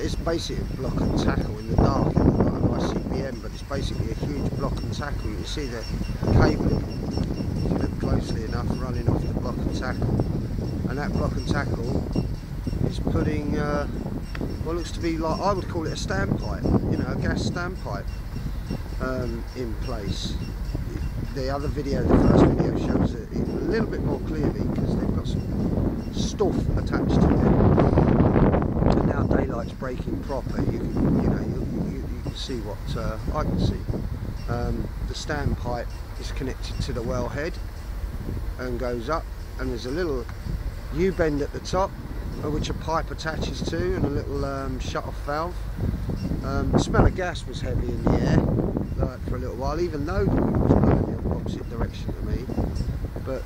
It's basically a block and tackle in the dark, it looks like an ICBM, but it's basically a huge block and tackle. You can see the cabling, if you look closely enough, running off the block and tackle. And that block and tackle is putting what looks to be like, I would call it a standpipe, you know, a gas standpipe in place. The other video, the first video, shows it a little bit more clearly because they've got some stuff attached to it. And now daylight's breaking proper. You can see what I can see. The standpipe is connected to the wellhead and goes up, and there's a little U-bend at the top, which a pipe attaches to, and a little shut-off valve. The smell of gas was heavy in the air for a little while, even though the wind was blowing the opposite direction to me. But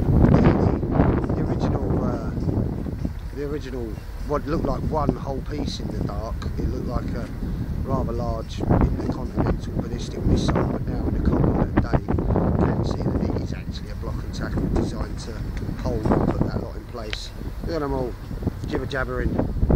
the original, what looked like one whole piece in the dark, it looked like a rather large intercontinental ballistic missile, but now in the cold of day, you can see that it is actually a block and tackle designed to hold and put that lot in place. Look at them all jibber jabbering.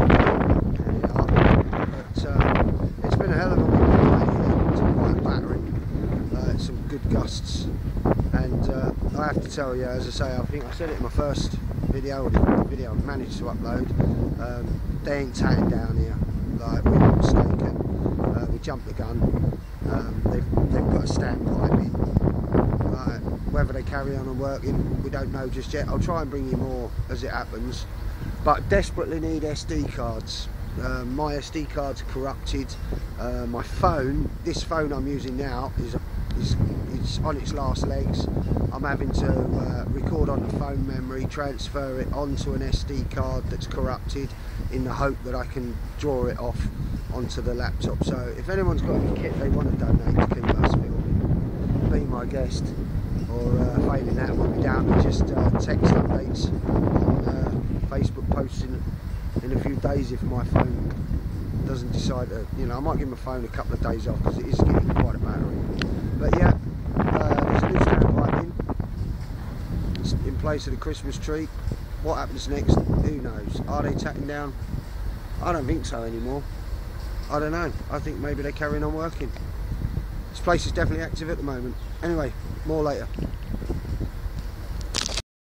But it's been a hell of a wind. It's quite battering. Some good gusts, and I have to tell you, as I say, I think I said it in my first video, or the video I've managed to upload. They ain't towing down here. Like, we were mistaken. We jumped the gun. They've put a standpipe in. Whether they carry on and working, we don't know just yet. I'll try and bring you more as it happens, but desperately need SD cards. My SD card's corrupted. My phone, this phone I'm using now, is on its last legs. I'm having to record on the phone memory, transfer it onto an SD card that's corrupted, in the hope that I can draw it off onto the laptop. So if anyone's got any kit they want to donate to keep us filming, be my guest. Or failing that, we'll be down to just text updates on Facebook posts in a few days if my phone doesn't decide to, you know, I might give my phone a couple of days off because it is getting quite a battery. But yeah, there's a new standpipe in place of the Christmas tree. What happens next, who knows? Are they tacking down? I don't think so anymore. I don't know. I think maybe they're carrying on working. This place is definitely active at the moment. Anyway, more later.